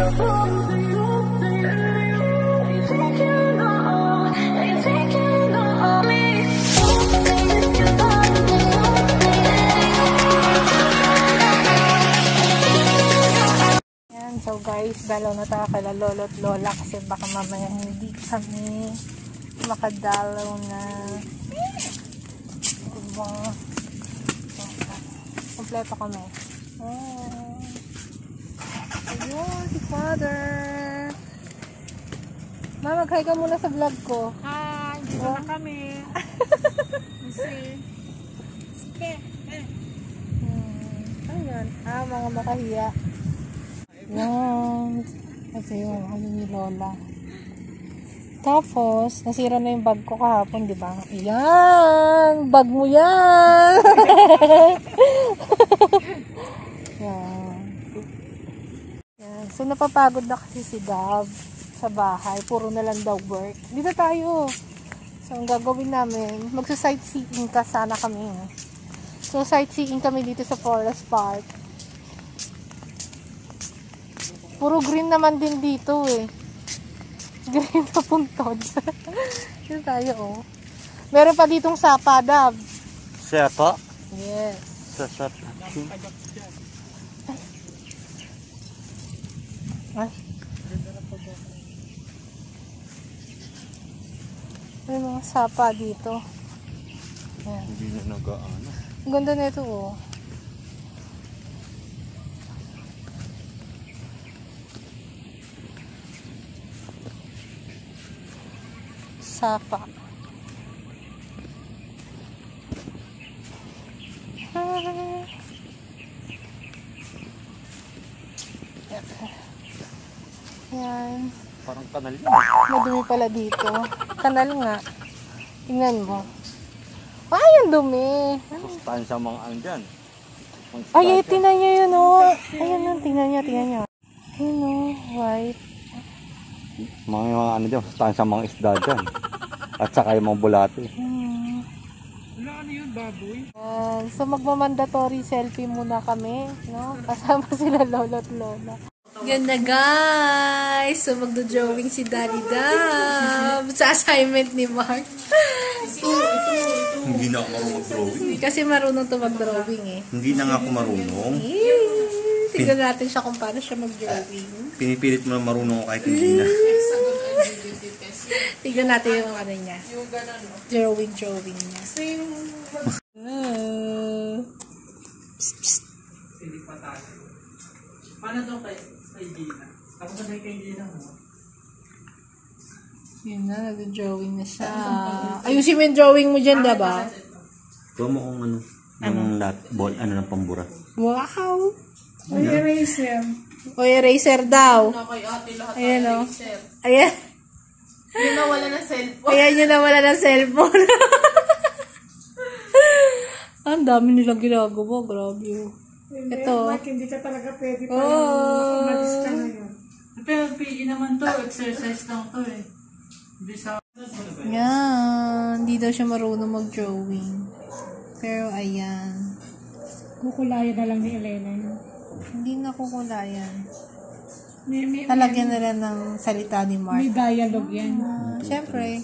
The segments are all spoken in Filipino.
So guys, dalaw na tayo kala lolo at lola kasi baka mamaya hindi kami makadalaw na. Diba? Kompleto kami. Oh. Ayun, si father. Ma, mag-hi ka muna sa vlog ko. Hi, dito na kami. Ayun, mga makahiya. Yan. Kasi yung ano ni Lola. Tapos, nasira na yung bag ko kahapon, di ba? Yan! Bag mo yan! Yan. Yan. So, napapagod na kasi si Dab sa bahay. Puro na lang daw work. Dito tayo. So, ang gagawin namin, magsa-sightseeing ka sana kami. So, sightseeing kami dito sa Forest Park. Puro green naman din dito eh. Green na puntod. Yun tayo oh. Meron pa ditong sapa, Dab. Sapa? Yes. Sapa. Ay. May mga sapa dito. Ayan. Hindi na nag-ano. Ang ganda na ito oh. Sapa. Yan. Parang kanal yun. Madumi pala dito. Kanal nga. Tingnan mo. Ay, ang dumi. Pustahan sa mga andyan. Ay, tingnan nyo yun o. Ayun o, tingnan nyo. Ayun o, white. Mga ano dyan, pustahan sa mga isda dyan. At saka yung mga bulate. Wala ano yun, baboy? So, magmamandatory selfie muna kami. No? Kasama sila lolo at lola. Ganda guys! So, magdo-drawing si Daddy Dab sa assignment ni Mark. Hindi na ako marunong mag-drawing. Kasi marunong to mag-drawing eh. Hindi na nga ako marunong. Tignan natin siya kung paano siya mag-drawing. Pinipilit mo na marunong ako kahit hindi na. Tignan natin yung ano niya. Yung gano'n. Drawing niya. Psst, psst. Hindi pa tayo. Paano daw kay Gina? Ako na kay Gina mo. Yun na, nag-drawing na siya. Ayusin mo yung drawing mo dyan, diba? Tuwa mo kung ano. Yung ball, ano ng pambura. Wow! O eraser. O eraser daw. Kay ate lahat Ayan o. eraser. Ayan. Yung nawala ng cellphone. Ayan yung nawala ng cellphone. Ang dami nilang ginagawa. Grabe o. Ito. Hindi ka talaga pwede pa yung umalis ka na yun. Pero PE naman to. Exercise lang to eh. Hindi sa... Yan. Hindi daw siya marunong mag-drawing. Pero ayan. Kukulayan na lang ni Elena yun. Hindi na kukulayan. May Talagyan na lang ng salita ni Mark. dialogue yan. Siyempre.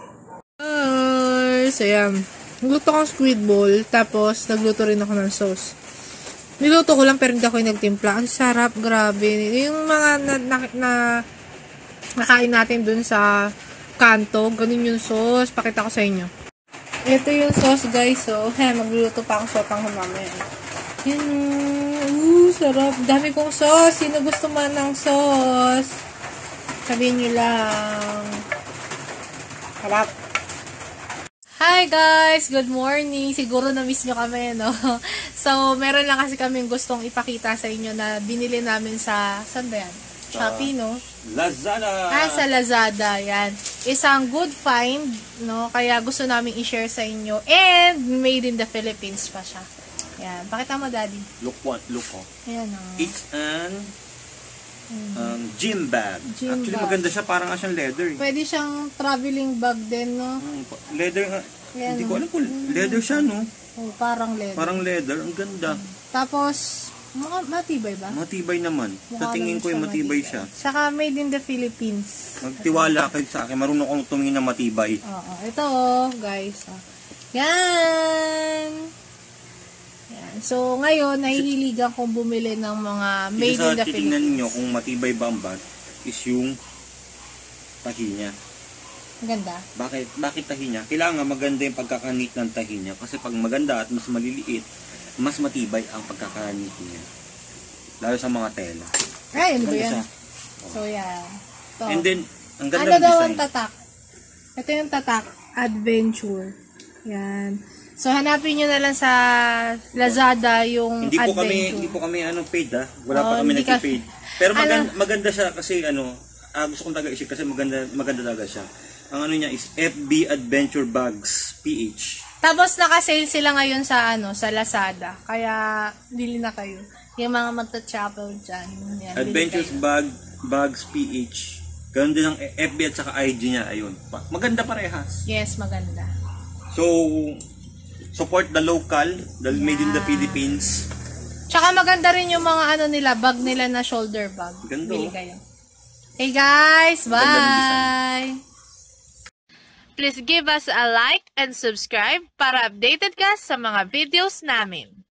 So yan. Nagluto akong squid ball. Tapos nagluto rin ako ng sauce. Niluto ko lang pero hindi ako yung nagtimpla. Ang sarap. Grabe. Yung mga nakain natin dun sa kanto. Ganun yung sauce. Pakita ko sa inyo. Ito yung sauce guys. So, magluluto pa akong sotang mamaya. Yan. Sarap. Dami kong sauce. Sino gusto man ng sauce? Sabihin nyo lang. Harap. Hi guys! Good morning! Siguro na-miss nyo kami, no? So, meron lang kasi kaming gustong ipakita sa inyo na binili namin sa, saan ba yan? Shopee, no? Lazada! Sa Lazada, yan. Isang good find, no? Kaya gusto namin i-share sa inyo. And, made in the Philippines pa siya. Yan. Pakita mo, Daddy. Look what? Look oh. Ayan, oh. It's an gym bag. Gym Actually, bag. maganda siya. Parang siyang leather. Pwede siyang traveling bag din, no? Leather nga. Ayan, Hindi ko alam kung leather siya, no? Oh, parang leather. Parang leather. Ang ganda. Tapos, Matibay ba? Matibay naman. Sa Mukha tingin naman ko yung matibay siya. Saka made in the Philippines. Magtiwala kayo sa akin. Marunong akong tumingin na matibay. Oo. Ito, guys. Yan! Yan. So, ngayon, nahihiligan kong bumili ng mga made in Isa the sa titingnan Philippines. ninyo kung matibay ba ang bat is yung tahi niya. Ganda. Bakit tahi niya? Kailangan maganda yung pagkakanit ng tahi niya. Kasi pag maganda at mas maliliit, mas matibay ang pagkakanit niya. Lalo sa mga tela. Ay, ano ba Ganda yan? siya. So, yan. Ito. And then, ang ganda Ano ng daw design. ang tatak? Ito yung tatak. Adventure. Yan. So, hanapin nyo na lang sa Lazada yung Hindi Adventure. po kami paid ah. Wala Oo, pa kami hindi ka- nag-paid. Pero Ano? maganda siya kasi gusto kong taga-isip kasi maganda talaga siya. Ang ano niya is FB Adventure Bags PH. Tapos, naka-sale sila ngayon sa sa Lazada. Kaya, bili na kayo. Yung mga magta-travel dyan. Yan, bili Adventures kayo. Bags PH. Ganun din ang FB at saka IG niya. Ayun. Maganda parehas. Yes, maganda. So, support the local, the made in the Philippines. Tsaka maganda rin yung mga nila, bag nila na shoulder bag. Ganda, Bili oh. kayo. Hey guys, Ganda ng bye! Please give us a like and subscribe para updated ka sa mga videos namin.